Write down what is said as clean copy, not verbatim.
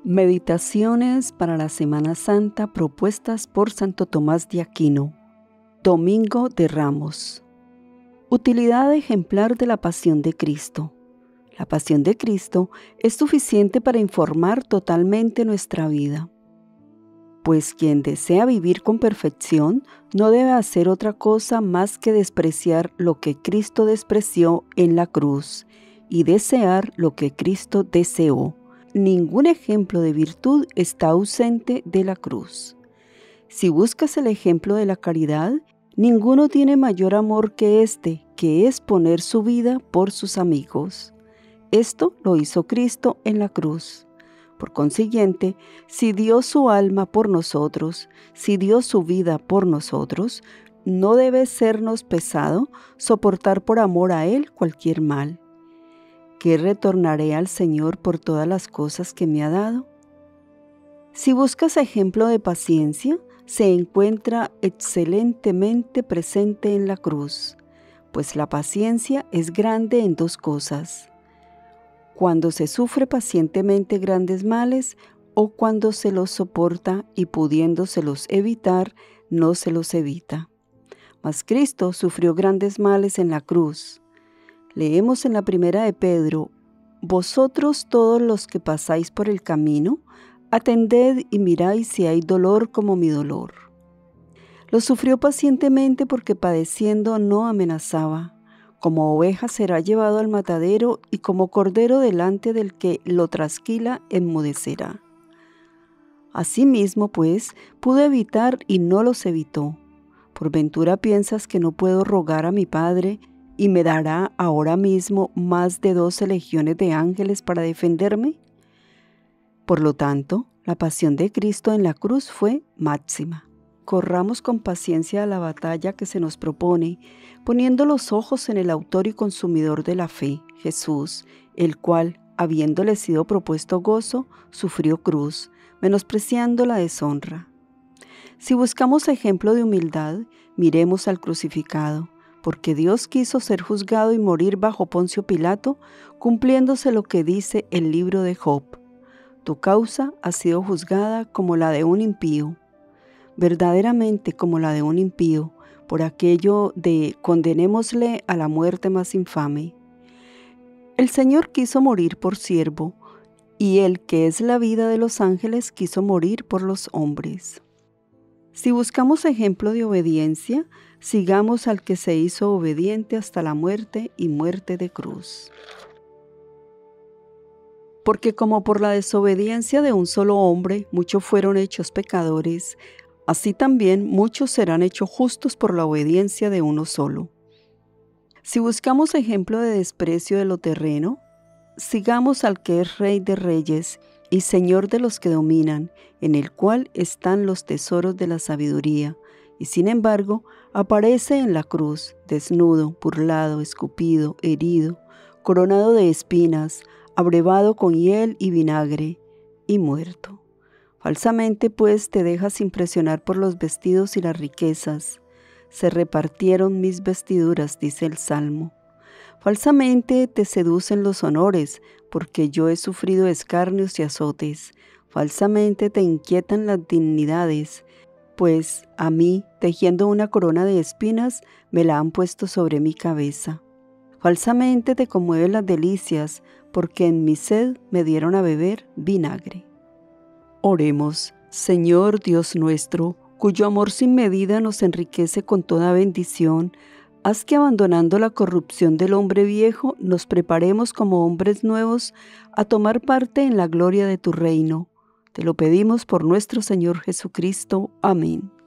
Meditaciones para la Semana Santa propuestas por Santo Tomás de Aquino. Domingo de Ramos. Utilidad ejemplar de la Pasión de Cristo. La Pasión de Cristo es suficiente para informar totalmente nuestra vida. Pues quien desea vivir con perfección no debe hacer otra cosa más que despreciar lo que Cristo despreció en la cruz y desear lo que Cristo deseó. Ningún ejemplo de virtud está ausente de la cruz. Si buscas el ejemplo de la caridad, ninguno tiene mayor amor que este, que es poner su vida por sus amigos. Esto lo hizo Cristo en la cruz. Por consiguiente, si dio su alma por nosotros, si dio su vida por nosotros, no debe sernos pesado soportar por amor a Él cualquier mal. ¿Qué retornaré al Señor por todas las cosas que me ha dado? Si buscas ejemplo de paciencia, se encuentra excelentemente presente en la cruz, pues la paciencia es grande en dos cosas: cuando se sufre pacientemente grandes males o cuando se los soporta y pudiéndoselos evitar, no se los evita. Mas Cristo sufrió grandes males en la cruz. Leemos en la primera de Pedro: vosotros todos los que pasáis por el camino, atended y mirad si hay dolor como mi dolor. Lo sufrió pacientemente porque padeciendo no amenazaba. Como oveja será llevado al matadero y como cordero delante del que lo trasquila enmudecerá. Asimismo, pues, pudo evitar y no los evitó. ¿Por ventura piensas que no puedo rogar a mi Padre y me dará ahora mismo más de 12 legiones de ángeles para defenderme? Por lo tanto, la pasión de Cristo en la cruz fue máxima. Corramos con paciencia a la batalla que se nos propone, poniendo los ojos en el autor y consumidor de la fe, Jesús, el cual, habiéndole sido propuesto gozo, sufrió cruz, menospreciando la deshonra. Si buscamos ejemplo de humildad, miremos al crucificado, porque Dios quiso ser juzgado y morir bajo Poncio Pilato, cumpliéndose lo que dice el libro de Job: tu causa ha sido juzgada como la de un impío, verdaderamente como la de un impío, por aquello de condenémosle a la muerte más infame. El Señor quiso morir por siervo, y el que es la vida de los ángeles quiso morir por los hombres. Si buscamos ejemplo de obediencia, sigamos al que se hizo obediente hasta la muerte y muerte de cruz. Porque como por la desobediencia de un solo hombre muchos fueron hechos pecadores, así también muchos serán hechos justos por la obediencia de uno solo. Si buscamos ejemplo de desprecio de lo terreno, sigamos al que es Rey de reyes y Señor de los que dominan, en el cual están los tesoros de la sabiduría, y sin embargo aparece en la cruz, desnudo, burlado, escupido, herido, coronado de espinas, abrevado con hiel y vinagre, y muerto. Falsamente, pues, te dejas impresionar por los vestidos y las riquezas. Se repartieron mis vestiduras, dice el Salmo. Falsamente te seducen los honores, porque yo he sufrido escarnios y azotes. Falsamente te inquietan las dignidades, pues a mí, tejiendo una corona de espinas, me la han puesto sobre mi cabeza. Falsamente te conmueven las delicias, porque en mi sed me dieron a beber vinagre. Oremos. Señor Dios nuestro, cuyo amor sin medida nos enriquece con toda bendición, haz que abandonando la corrupción del hombre viejo, nos preparemos como hombres nuevos a tomar parte en la gloria de tu reino. Te lo pedimos por nuestro Señor Jesucristo. Amén.